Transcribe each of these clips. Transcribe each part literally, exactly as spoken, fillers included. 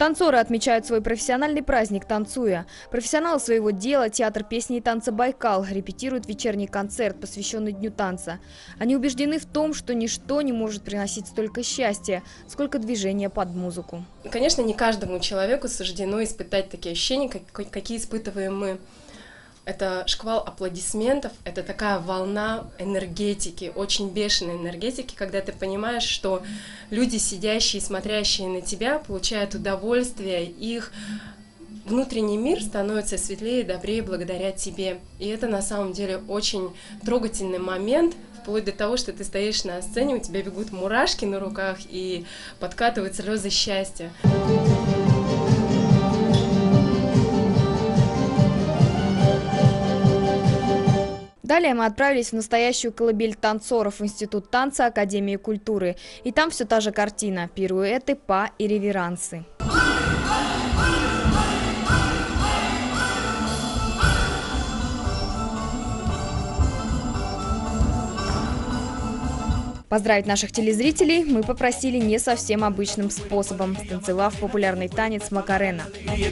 Танцоры отмечают свой профессиональный праздник, танцуя. Профессионалы своего дела, театр песни и танца «Байкал» репетируют вечерний концерт, посвященный Дню танца. Они убеждены в том, что ничто не может приносить столько счастья, сколько движения под музыку. Конечно, не каждому человеку суждено испытать такие ощущения, какие испытываем мы. Это шквал аплодисментов, это такая волна энергетики, очень бешеной энергетики, когда ты понимаешь, что люди, сидящие и смотрящие на тебя, получают удовольствие, их внутренний мир становится светлее и добрее благодаря тебе. И это на самом деле очень трогательный момент, вплоть до того, что ты стоишь на сцене, у тебя бегут мурашки на руках и подкатывают слезы счастья. Далее мы отправились в настоящую колыбель танцоров в Институт танца Академии культуры. И там все та же картина – пируэты, па и реверансы. Поздравить наших телезрителей мы попросили не совсем обычным способом, станцевав популярный танец Макарена.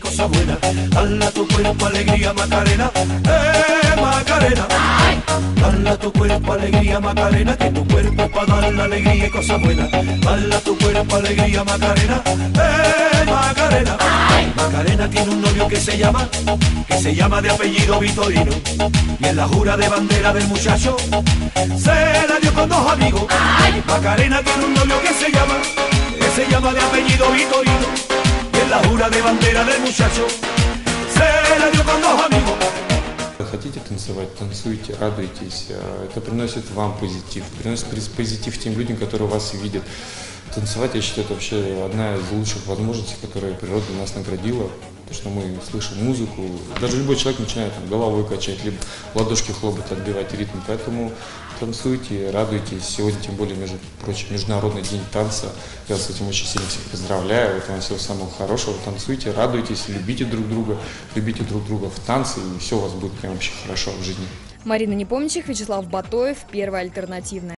Macarena tiene un novio que se llama, que se llama de apellido Vitorino, y en la jura de bandera del muchacho se la dio con dos amigos. Macarena tiene un novio que se llama, que se llama de apellido Vitorino, y en la jura de bandera del muchacho se la dio con dos amigos. Хотите танцевать, танцуйте, радуйтесь. Это приносит вам позитив, приносит позитив тем людям, которые вас видят. Танцевать, я считаю, это вообще одна из лучших возможностей, которые природа нас наградила. То, что мы слышим музыку. Даже любой человек начинает там, головой качать, либо ладошки хлопать, отбивать ритм. Поэтому танцуйте, радуйтесь. Сегодня, тем более, между прочим, Международный день танца. Я с этим очень сильно всех поздравляю. Это вам всего самого хорошего. Танцуйте, радуйтесь, любите друг друга, любите друг друга в танце, и все у вас будет прям вообще хорошо в жизни. Марина Непомнящих, Вячеслав Батоев, Первая альтернативная.